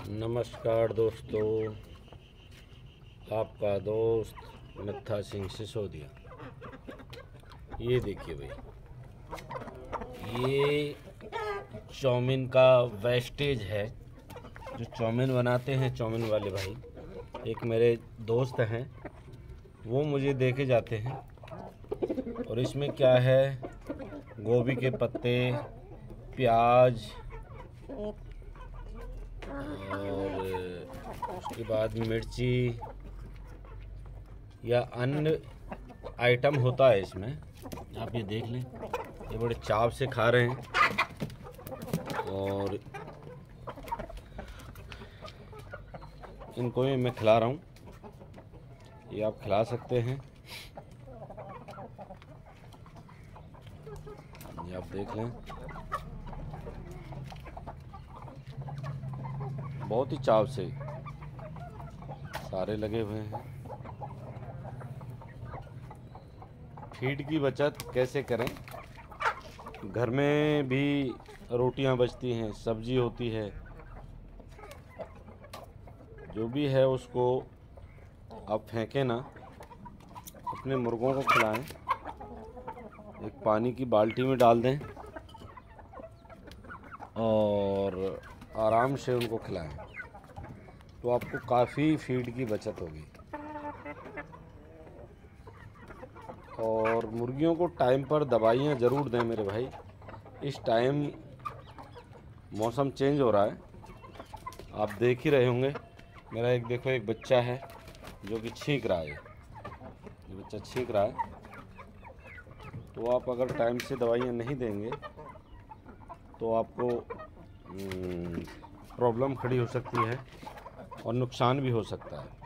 नमस्कार दोस्तों, आपका दोस्त मित्था सिंह सिसोदिया। ये देखिए भाई, ये चाउमीन का वेस्टेज है जो चाउमीन बनाते हैं चाउमीन वाले भाई। एक मेरे दोस्त हैं, वो मुझे देके जाते हैं। और इसमें क्या है, गोभी के पत्ते, प्याज और उसके बाद मिर्ची या अन्य आइटम होता है इसमें। आप ये देख लें, ये बड़े चाव से खा रहे हैं। और इनको भी मैं खिला रहा हूँ, ये आप खिला सकते हैं। ये आप देख लें, बहुत ही चाव से सारे लगे हुए हैं। फीड की बचत कैसे करें, घर में भी रोटियां बचती हैं, सब्जी होती है, जो भी है उसको आप फेंकें ना, अपने मुर्गों को खिलाएं। एक पानी की बाल्टी में डाल दें और आराम से उनको खिलाएं, तो आपको काफ़ी फीड की बचत होगी। और मुर्गियों को टाइम पर दवाइयाँ ज़रूर दें मेरे भाई। इस टाइम मौसम चेंज हो रहा है, आप देख ही रहे होंगे। मेरा एक देखो, एक बच्चा है जो कि छींक रहा है, ये बच्चा छींक रहा है। तो आप अगर टाइम से दवाइयाँ नहीं देंगे तो आपको प्रॉब्लम खड़ी हो सकती है और नुकसान भी हो सकता है।